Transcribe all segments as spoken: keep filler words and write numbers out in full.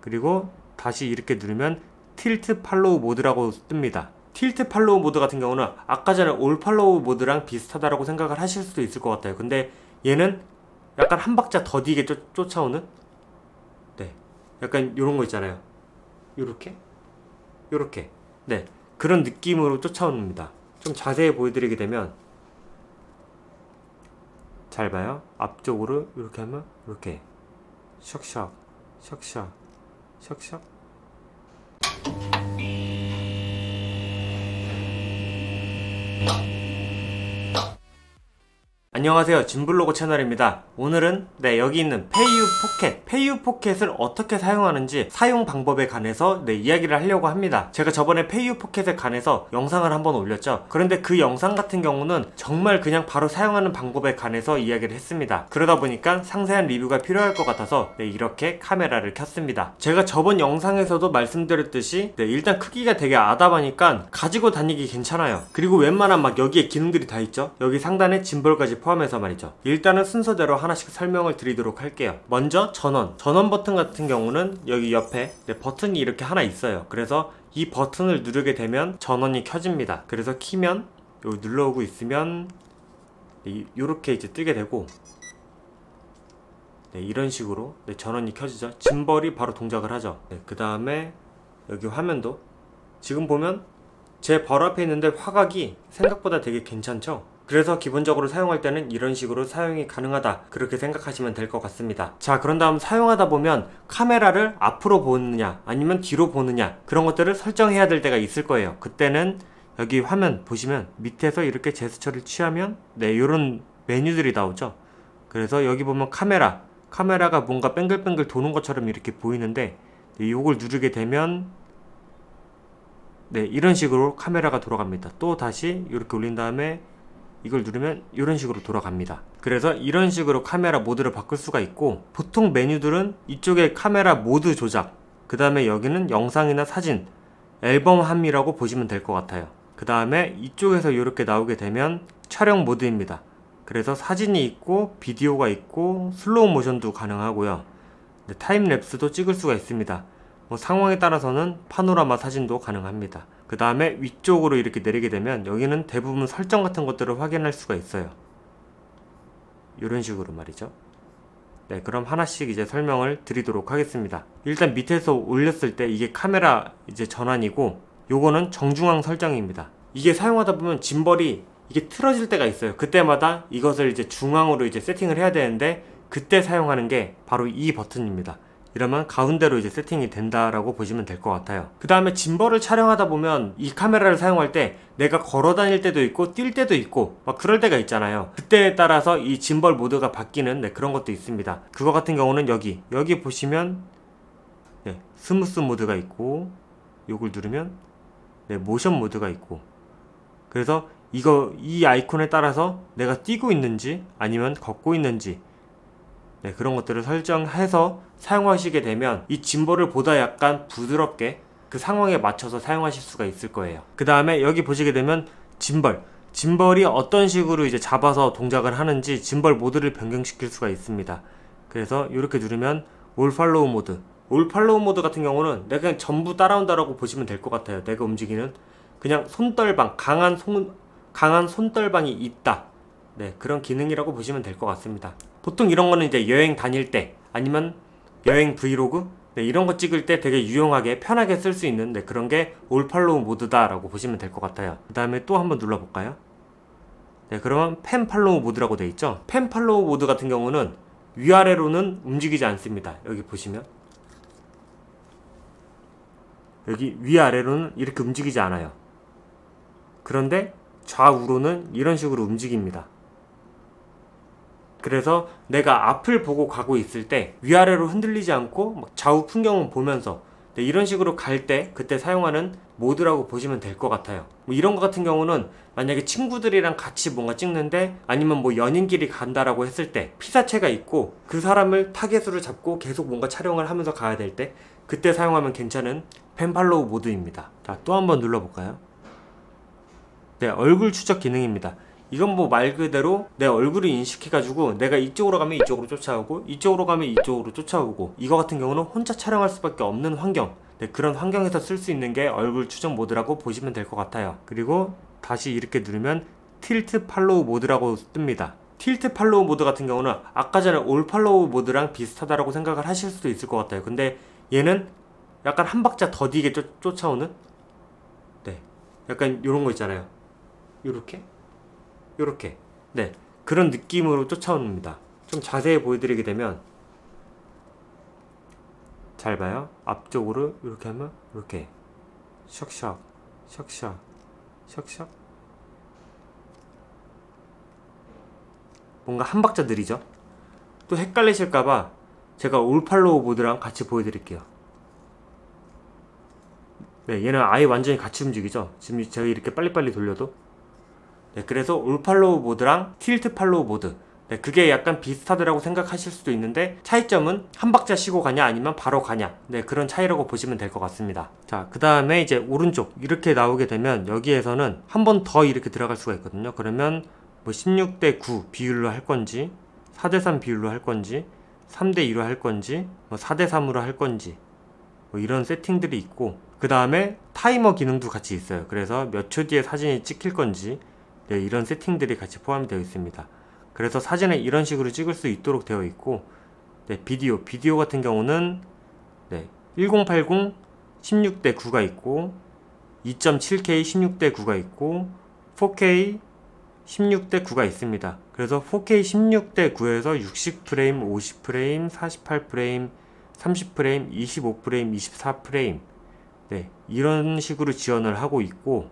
그리고 다시 이렇게 누르면 틸트 팔로우 모드라고 뜹니다. 틸트 팔로우 모드 같은 경우는 아까 전에 올 팔로우 모드랑 비슷하다라고 생각을 하실 수도 있을 것 같아요. 근데 얘는 약간 한 박자 더디게 쫓, 쫓아오는? 네, 약간 요런 거 있잖아요. 요렇게? 요렇게. 네, 그런 느낌으로 쫓아옵니다. 좀 자세히 보여드리게 되면 잘 봐요. 앞쪽으로 이렇게 하면 이렇게 샥샥 샥샥 샥샥. 안녕하세요, 진블로그 채널입니다. 오늘은 네 여기 있는 페이유 포켓 페이유 포켓을 어떻게 사용하는지 사용 방법에 관해서 네 이야기를 하려고 합니다. 제가 저번에 페이유 포켓에 관해서 영상을 한번 올렸죠. 그런데 그 영상 같은 경우는 정말 그냥 바로 사용하는 방법에 관해서 이야기를 했습니다. 그러다 보니까 상세한 리뷰가 필요할 것 같아서 네 이렇게 카메라를 켰습니다. 제가 저번 영상에서도 말씀드렸듯이 네 일단 크기가 되게 아담하니까 가지고 다니기 괜찮아요. 그리고 웬만한 막 여기에 기능들이 다 있죠. 여기 상단에 짐볼까지 포함해서 말이죠. 일단은 순서대로 하나씩 설명을 드리도록 할게요. 먼저 전원 전원 버튼 같은 경우는 여기 옆에 네, 버튼이 이렇게 하나 있어요. 그래서 이 버튼을 누르게 되면 전원이 켜집니다. 그래서 키면 여기 눌러오고 있으면 네, 이렇게 이제 뜨게 되고 네, 이런 식으로 네, 전원이 켜지죠. 짐벌이 바로 동작을 하죠. 네, 그 다음에 여기 화면도 지금 보면 제 바로 앞에 있는데 화각이 생각보다 되게 괜찮죠. 그래서 기본적으로 사용할 때는 이런 식으로 사용이 가능하다, 그렇게 생각하시면 될 것 같습니다. 자, 그런 다음 사용하다 보면 카메라를 앞으로 보느냐 아니면 뒤로 보느냐 그런 것들을 설정해야 될 때가 있을 거예요. 그때는 여기 화면 보시면 밑에서 이렇게 제스처를 취하면 네 이런 메뉴들이 나오죠. 그래서 여기 보면 카메라 카메라가 뭔가 뱅글뱅글 도는 것처럼 이렇게 보이는데 네, 이걸 누르게 되면 네 이런 식으로 카메라가 돌아갑니다. 또 다시 이렇게 올린 다음에 이걸 누르면 이런 식으로 돌아갑니다. 그래서 이런 식으로 카메라 모드를 바꿀 수가 있고, 보통 메뉴들은 이쪽에 카메라 모드 조작, 그 다음에 여기는 영상이나 사진, 앨범 함이라고 보시면 될 것 같아요. 그 다음에 이쪽에서 이렇게 나오게 되면 촬영 모드입니다. 그래서 사진이 있고 비디오가 있고 슬로우 모션도 가능하고요. 네, 타임랩스도 찍을 수가 있습니다. 뭐 상황에 따라서는 파노라마 사진도 가능합니다. 그 다음에 위쪽으로 이렇게 내리게 되면 여기는 대부분 설정 같은 것들을 확인할 수가 있어요. 이런 식으로 말이죠. 네, 그럼 하나씩 이제 설명을 드리도록 하겠습니다. 일단 밑에서 올렸을 때 이게 카메라 이제 전환이고, 요거는 정중앙 설정입니다. 이게 사용하다 보면 짐벌이 이게 틀어질 때가 있어요. 그때마다 이것을 이제 중앙으로 이제 세팅을 해야 되는데, 그때 사용하는 게 바로 이 버튼입니다. 이러면 가운데로 이제 세팅이 된다라고 보시면 될 것 같아요. 그 다음에 짐벌을 촬영하다 보면 이 카메라를 사용할 때 내가 걸어 다닐 때도 있고 뛸 때도 있고 막 그럴 때가 있잖아요. 그때에 따라서 이 짐벌 모드가 바뀌는 네, 그런 것도 있습니다. 그거 같은 경우는 여기 여기 보시면 네, 스무스 모드가 있고, 요걸 누르면 네, 모션 모드가 있고, 그래서 이거 이 아이콘에 따라서 내가 뛰고 있는지 아니면 걷고 있는지 네, 그런 것들을 설정해서 사용하시게 되면 이 짐벌을 보다 약간 부드럽게 그 상황에 맞춰서 사용하실 수가 있을 거예요. 그 다음에 여기 보시게 되면 짐벌 짐벌이 어떤 식으로 이제 잡아서 동작을 하는지 짐벌 모드를 변경시킬 수가 있습니다. 그래서 이렇게 누르면 올 팔로우 모드 올 팔로우 모드 같은 경우는 내가 그냥 전부 따라온다라고 보시면 될 것 같아요. 내가 움직이는 그냥 손떨방 강한 손 강한 손떨방이 있다, 네 그런 기능이라고 보시면 될 것 같습니다. 보통 이런 거는 이제 여행 다닐 때 아니면 여행 브이로그 네, 이런 거 찍을 때 되게 유용하게 편하게 쓸 수 있는 네, 그런 게 올 팔로우 모드다 라고 보시면 될 것 같아요. 그 다음에 또 한번 눌러볼까요? 네, 그러면 펜 팔로우 모드라고 되어 있죠. 펜 팔로우 모드 같은 경우는 위아래로는 움직이지 않습니다. 여기 보시면 여기 위아래로는 이렇게 움직이지 않아요. 그런데 좌우로는 이런 식으로 움직입니다. 그래서 내가 앞을 보고 가고 있을 때 위아래로 흔들리지 않고 좌우 풍경을 보면서 네, 이런 식으로 갈 때 그때 사용하는 모드라고 보시면 될 것 같아요. 뭐 이런 거 같은 경우는 만약에 친구들이랑 같이 뭔가 찍는데 아니면 뭐 연인끼리 간다라고 했을 때 피사체가 있고 그 사람을 타겟으로 잡고 계속 뭔가 촬영을 하면서 가야 될 때 그때 사용하면 괜찮은 펜 팔로우 모드입니다. 자, 또 한번 눌러볼까요? 네, 얼굴 추적 기능입니다. 이건 뭐 말 그대로 내 얼굴을 인식해가지고 내가 이쪽으로 가면 이쪽으로 쫓아오고 이쪽으로 가면 이쪽으로 쫓아오고, 이거 같은 경우는 혼자 촬영할 수밖에 없는 환경, 네, 그런 환경에서 쓸 수 있는 게 얼굴 추적 모드라고 보시면 될 것 같아요. 그리고 다시 이렇게 누르면 틸트 팔로우 모드라고 뜹니다. 틸트 팔로우 모드 같은 경우는 아까 전에 올 팔로우 모드랑 비슷하다라고 생각을 하실 수도 있을 것 같아요. 근데 얘는 약간 한 박자 더디게 쫓, 쫓아오는, 네, 약간 요런 거 있잖아요. 요렇게 요렇게, 네, 그런 느낌으로 쫓아옵니다. 좀 자세히 보여드리게 되면, 잘 봐요. 앞쪽으로 이렇게 하면 이렇게 샥샥 샥샥 샥샥, 뭔가 한 박자 느리죠. 또 헷갈리실까봐 제가 올 팔로우 모드랑 같이 보여드릴게요. 네, 얘는 아예 완전히 같이 움직이죠. 지금 제가 이렇게 빨리빨리 돌려도. 네, 그래서 올 팔로우 모드랑 틸트 팔로우 모드, 네, 그게 약간 비슷하더라고 생각하실 수도 있는데, 차이점은 한 박자 쉬고 가냐 아니면 바로 가냐, 네, 그런 차이라고 보시면 될 것 같습니다. 자, 그 다음에 이제 오른쪽 이렇게 나오게 되면 여기에서는 한 번 더 이렇게 들어갈 수가 있거든요. 그러면 뭐 십육 대 구 비율로 할 건지, 사 대 삼 비율로 할 건지, 삼 대 이로 할 건지, 뭐 사 대 삼으로 할 건지, 뭐 이런 세팅들이 있고, 그 다음에 타이머 기능도 같이 있어요. 그래서 몇 초 뒤에 사진이 찍힐 건지, 네, 이런 세팅들이 같이 포함되어 있습니다. 그래서 사진을 이런 식으로 찍을 수 있도록 되어 있고, 네, 비디오 비디오 같은 경우는 네, 천팔십 십육 대 구가 있고, 이 점 칠 케이 십육 대 구가 있고, 사 케이 십육 대 구가 있습니다. 그래서 사 케이 십육 대 구에서 육십 프레임, 오십 프레임, 사십팔 프레임, 삼십 프레임, 이십오 프레임, 이십사 프레임, 네, 이런 식으로 지원을 하고 있고,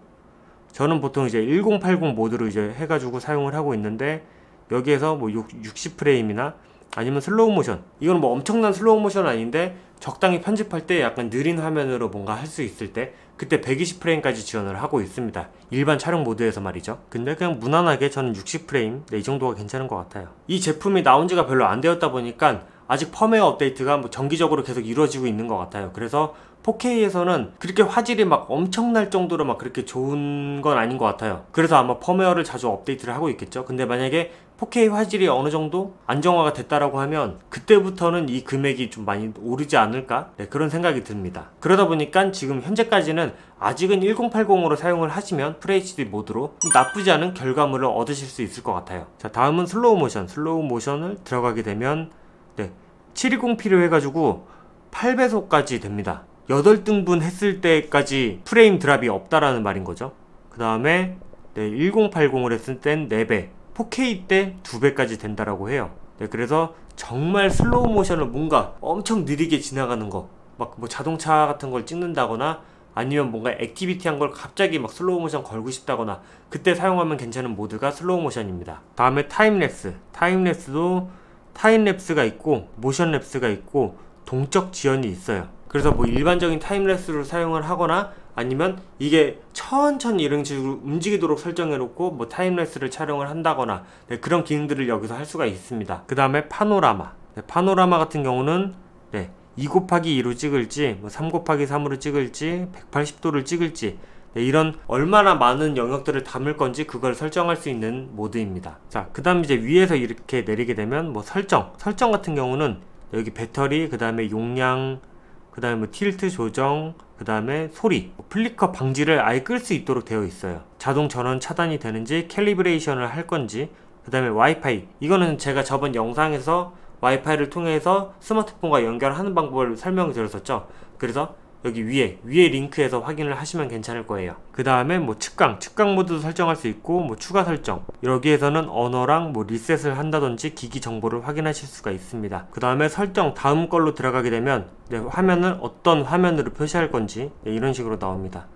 저는 보통 이제 천팔십 모드로 이제 해가지고 사용을 하고 있는데, 여기에서 뭐 육십 프레임이나 아니면 슬로우 모션, 이건 뭐 엄청난 슬로우 모션 아닌데 적당히 편집할 때 약간 느린 화면으로 뭔가 할 수 있을 때, 그때 백이십 프레임까지 지원을 하고 있습니다. 일반 촬영 모드에서 말이죠. 근데 그냥 무난하게 저는 육십 프레임, 네, 이 정도가 괜찮은 것 같아요. 이 제품이 나온 지가 별로 안 되었다 보니까 아직 펌웨어 업데이트가 뭐 정기적으로 계속 이루어지고 있는 것 같아요. 그래서 사 케이에서는 그렇게 화질이 막 엄청날 정도로 막 그렇게 좋은 건 아닌 것 같아요. 그래서 아마 펌웨어를 자주 업데이트를 하고 있겠죠. 근데 만약에 사 케이 화질이 어느 정도 안정화가 됐다라고 하면 그때부터는 이 금액이 좀 많이 오르지 않을까, 네, 그런 생각이 듭니다. 그러다 보니까 지금 현재까지는 아직은 천팔십으로 사용을 하시면 풀에이치디 모드로 나쁘지 않은 결과물을 얻으실 수 있을 것 같아요. 자, 다음은 슬로우 모션. 슬로우 모션을 들어가게 되면 네, 칠백이십 피로 해가지고 팔 배속까지 됩니다. 여덟 등분 했을 때까지 프레임 드랍이 없다라는 말인 거죠. 그 다음에 네, 천팔십을 했을 땐 네 배, 사 케이 때 두 배까지 된다라고 해요. 네, 그래서 정말 슬로우 모션을 뭔가 엄청 느리게 지나가는 거, 막 뭐 자동차 같은 걸 찍는다거나 아니면 뭔가 액티비티한 걸 갑자기 막 슬로우 모션 걸고 싶다거나, 그때 사용하면 괜찮은 모드가 슬로우 모션입니다. 다음에 타임랩스. 타임랩스도 타임랩스가 있고 모션랩스가 있고 동적 지연이 있어요. 그래서 뭐 일반적인 타임랩스를 사용을 하거나 아니면 이게 천천히 이런 식으로 움직이도록 설정해 놓고 뭐 타임랩스를 촬영을 한다거나, 네, 그런 기능들을 여기서 할 수가 있습니다. 그 다음에 파노라마. 네, 파노라마 같은 경우는 네, 이 곱하기 이로 찍을지 뭐 삼 곱하기 삼으로 찍을지 백팔십 도를 찍을지, 네, 이런 얼마나 많은 영역들을 담을 건지 그걸 설정할 수 있는 모드입니다. 자, 그 다음 이제 위에서 이렇게 내리게 되면 뭐 설정 설정 같은 경우는 여기 배터리, 그 다음에 용량, 그 다음에 뭐 틸트 조정, 그 다음에 소리, 플리커 방지를 아예 끌 수 있도록 되어 있어요. 자동 전원 차단이 되는지, 캘리브레이션을 할 건지, 그 다음에 와이파이, 이거는 제가 저번 영상에서 와이파이를 통해서 스마트폰과 연결하는 방법을 설명을 드렸었죠. 그래서 여기 위에 위에 링크에서 확인을 하시면 괜찮을 거예요. 그 다음에 뭐 측강 측강 모드도 설정할 수 있고, 뭐 추가 설정, 여기에서는 언어랑 뭐 리셋을 한다든지 기기 정보를 확인하실 수가 있습니다. 그 다음에 설정 다음 걸로 들어가게 되면 네, 화면을 어떤 화면으로 표시할 건지, 네, 이런 식으로 나옵니다.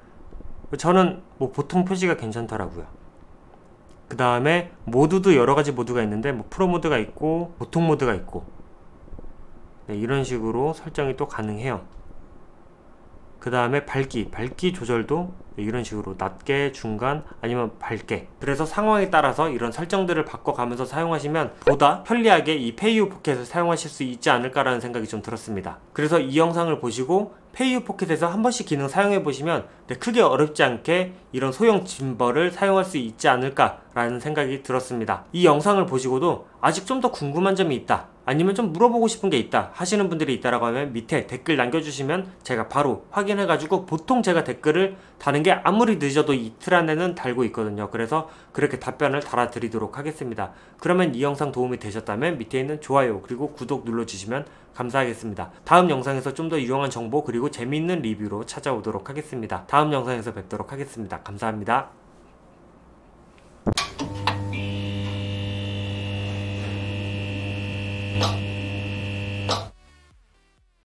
저는 뭐 보통 표시가 괜찮더라고요. 그 다음에 모드도 여러가지 모드가 있는데 뭐 프로 모드가 있고 보통 모드가 있고, 네, 이런 식으로 설정이 또 가능해요. 그 다음에 밝기, 밝기 조절도 이런 식으로 낮게, 중간, 아니면 밝게. 그래서 상황에 따라서 이런 설정들을 바꿔가면서 사용하시면 보다 편리하게 이 페이유 포켓을 사용하실 수 있지 않을까라는 생각이 좀 들었습니다. 그래서 이 영상을 보시고 페이유 포켓에서 한 번씩 기능 사용해 보시면 크게 어렵지 않게 이런 소형 짐벌을 사용할 수 있지 않을까라는 생각이 들었습니다. 이 영상을 보시고도 아직 좀 더 궁금한 점이 있다, 아니면 좀 물어보고 싶은 게 있다 하시는 분들이 있다라고 하면 밑에 댓글 남겨주시면 제가 바로 확인해가지고, 보통 제가 댓글을 다는 게 아무리 늦어도 이틀 안에는 달고 있거든요. 그래서 그렇게 답변을 달아드리도록 하겠습니다. 그러면 이 영상 도움이 되셨다면 밑에 있는 좋아요 그리고 구독 눌러주시면 감사하겠습니다. 다음 영상에서 좀 더 유용한 정보 그리고 재미있는 리뷰로 찾아오도록 하겠습니다. 다음 영상에서 뵙도록 하겠습니다. 감사합니다.